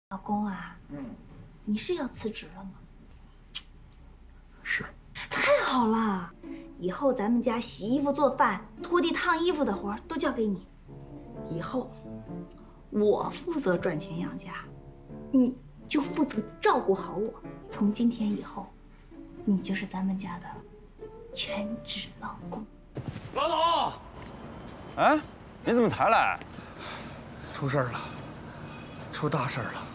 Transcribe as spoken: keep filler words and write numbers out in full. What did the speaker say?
老公啊，嗯，你是要辞职了吗？ 是。 太好了，以后咱们家洗衣服、做饭、拖地、烫衣服的活都交给你。以后我负责赚钱养家，你就负责照顾好我。从今天以后，你就是咱们家的全职老公。 老总，哎，你怎么才来？ 出事儿了，出大事儿了。